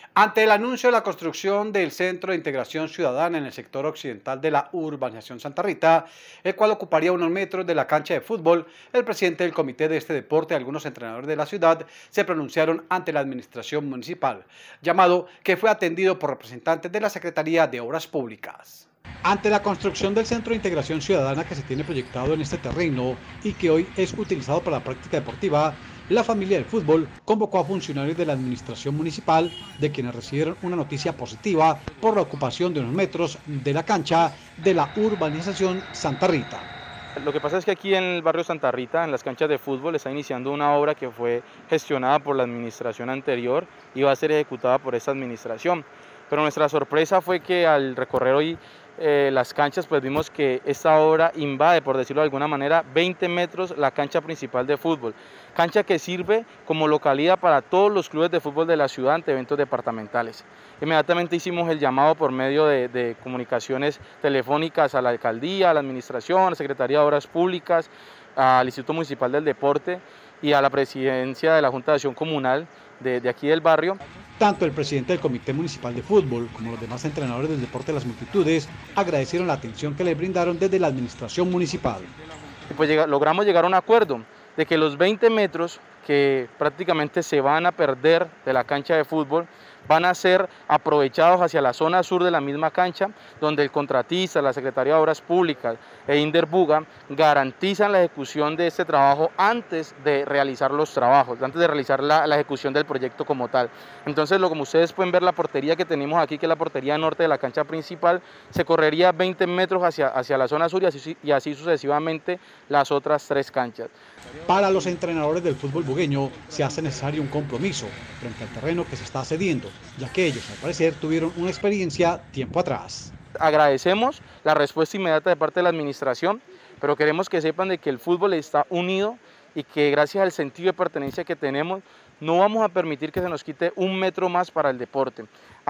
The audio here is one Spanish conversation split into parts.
Ante el anuncio de la construcción del Centro de Integración Ciudadana en el sector occidental de la urbanización Santa Rita, el cual ocuparía unos metros de la cancha de fútbol, el presidente del comité de este deporte y algunos entrenadores de la ciudad se pronunciaron ante la administración municipal, llamado que fue atendido por representantes de la Secretaría de Obras Públicas. Ante la construcción del Centro de Integración Ciudadana que se tiene proyectado en este terreno y que hoy es utilizado para la práctica deportiva, la familia del fútbol convocó a funcionarios de la administración municipal, de quienes recibieron una noticia positiva por la ocupación de unos metros de la cancha de la urbanización Santa Rita. Lo que pasa es que aquí en el barrio Santa Rita, en las canchas de fútbol, está iniciando una obra que fue gestionada por la administración anterior y va a ser ejecutada por esta administración. Pero nuestra sorpresa fue que al recorrer hoy las canchas, pues vimos que esta obra invade, por decirlo de alguna manera, 20 metros la cancha principal de fútbol. Cancha que sirve como localidad para todos los clubes de fútbol de la ciudad ante eventos departamentales. Inmediatamente hicimos el llamado por medio de comunicaciones telefónicas a la alcaldía, a la administración, a la Secretaría de Obras Públicas, al Instituto Municipal del Deporte y a la presidencia de la Junta de Acción Comunal de aquí del barrio. Tanto el presidente del Comité Municipal de Fútbol como los demás entrenadores del deporte de las multitudes agradecieron la atención que le brindaron desde la administración municipal. Pues logramos llegar a un acuerdo de que los 20 metros que prácticamente se van a perder de la cancha de fútbol van a ser aprovechados hacia la zona sur de la misma cancha, donde el contratista, la Secretaría de Obras Públicas e Inderbuga garantizan la ejecución de este trabajo antes de realizar los trabajos, antes de realizar la ejecución del proyecto como tal. Entonces, como ustedes pueden ver, la portería que tenemos aquí, que es la portería norte de la cancha principal, se correría 20 metros hacia la zona sur y así sucesivamente las otras 3 canchas. Para los entrenadores del fútbol bugueño se hace necesario un compromiso frente al terreno que se está cediendo, ya que ellos al parecer tuvieron una experiencia tiempo atrás. Agradecemos la respuesta inmediata de parte de la administración, pero queremos que sepan de que el fútbol está unido y que gracias al sentido de pertenencia que tenemos no vamos a permitir que se nos quite un metro más para el deporte.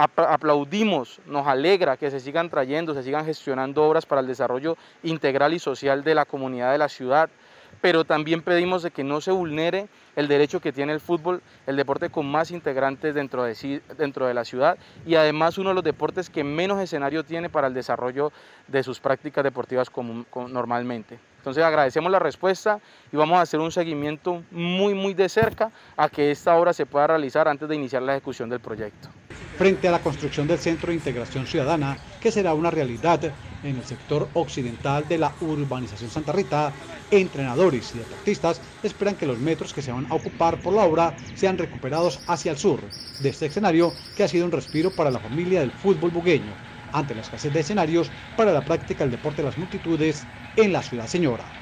Aplaudimos, nos alegra que se sigan trayendo, se sigan gestionando obras para el desarrollo integral y social de la comunidad de la ciudad, pero también pedimos de que no se vulnere el derecho que tiene el fútbol, el deporte con más integrantes dentro de la ciudad y además uno de los deportes que menos escenario tiene para el desarrollo de sus prácticas deportivas normalmente. Entonces agradecemos la respuesta y vamos a hacer un seguimiento muy de cerca a que esta obra se pueda realizar antes de iniciar la ejecución del proyecto. Frente a la construcción del Centro de Integración Ciudadana, que será una realidad en el sector occidental de la urbanización Santa Rita, entrenadores y deportistas esperan que los metros que se van a ocupar por la obra sean recuperados hacia el sur de este escenario que ha sido un respiro para la familia del fútbol bugueño, ante la escasez de escenarios para la práctica del deporte de las multitudes en la ciudad señora.